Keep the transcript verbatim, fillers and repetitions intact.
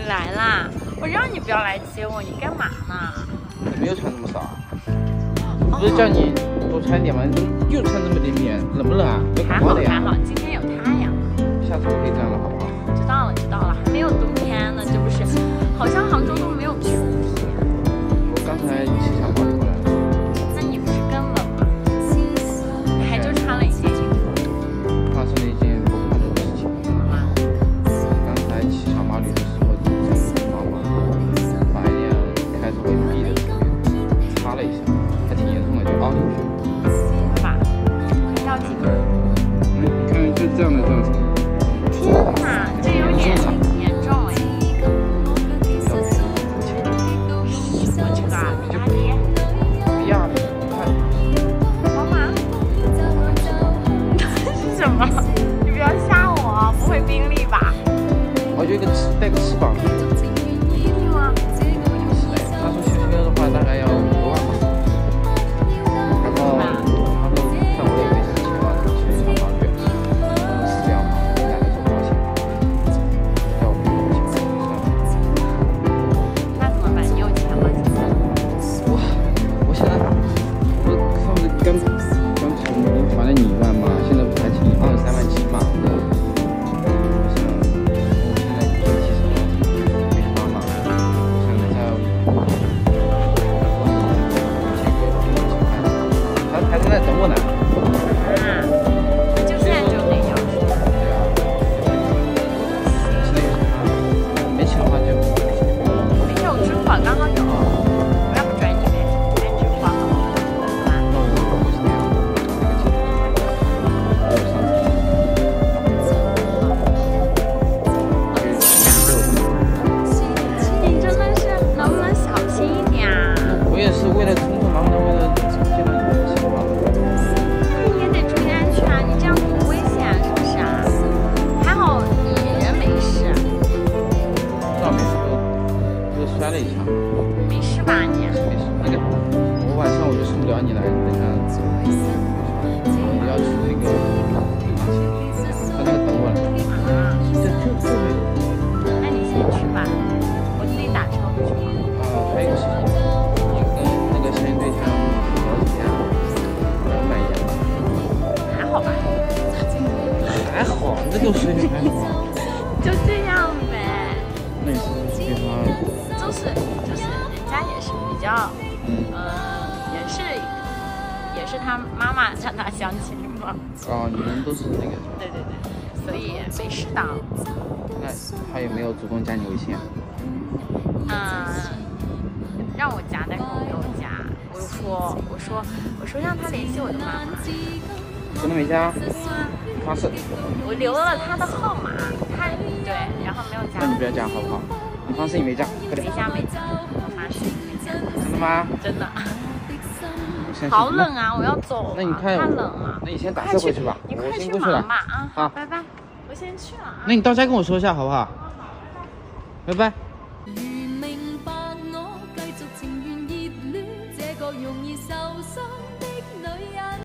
来啦！我让你不要来接我，你干嘛呢？ 你没有穿这么少啊？我不是叫你多穿点吗？你就穿这么点点，冷不冷啊？要感冒的呀。 还好还好，今天有太阳。 下次不可以这样了，好不好？ 知道了知道了，还没有冬天呢，这不是？好像杭州都没有秋天。 我刚才骑小马过来了。 那你不是更冷吗？你还就穿了一件衣服。 发生了一件不可能的事情。刚才骑小马旅的时候，正忙忙把一辆开着威B的车擦了一下，还挺严重的，就凹进去了。 会吧？要紧吗？ 嗯，你看就这样的这样子。 天哪，这有点严重哎！什么车啊？比亚迪？ 比亚迪，看。 宝马？是什么？你不要吓我，不会宾利吧？ 哦，有一个翅带个翅膀。 一定吗？ 是的，他说修车的话大概要五多万吧。然后他说看我也没什么钱嘛，所以想法律，嗯，私聊嘛，人家来做保险，要我赔多少钱？ 那怎么办？你有钱吗？ 我我现在我上次刚刚从还了你一万嘛，现在不还欠你二十三万七嘛？我想我现在天气什么没法嘛，我想在他他正在等我呢。 啊，就现在就得要。 对啊，现在有啥？没钱的话就没事，我支付宝刚好有，我要不转你呗，转支付宝好吗？ 那我不是那样，那个钱我上你真的是能不能小心一点啊？ 我也是为了冲冲忙的，为了见到你的情况。 那你也得注意安全啊！你这样多危险啊，是不是啊？还好你人没事， 倒没事，就摔了一下。 没事吧你？ 没事，那个我晚上我就送不了你来，等下我要去那个他那个等我了。 啊， 就就就没。 那你先去吧，我自己打车回去。 啊，还有一个事情，你跟那个相应对象聊怎么样？我满意吗？ 还好吧？ 还好，这个水平还好。 就这样呗。 那你是不是对他？ 就是就是人家也是比较， 嗯。 嗯、也是也是他妈妈让他相亲嘛。 哦，你们都是那个。 对对对，所以没事的。 那他有没有主动加你微信啊？ 嗯，让我加，但是我没有加。我说我说我说让他联系我的妈妈。 真的没加？ 对啊， 发誓。 我留了他的号码，他对，然后没有加。 那你不要加好不好？你发誓你没加，快点。 没加没加，我发誓没加。 真的吗？ 真的。 我相信好冷啊！我要走了。 那你看， 太冷了。 那你先打车回去吧， 你快去我先过去了。 忙吧啊！ 好， 拜拜。我先去了啊。 那你到家跟我说一下好不好？拜拜。 如明白我繼續情願熱戀，這個容易受傷。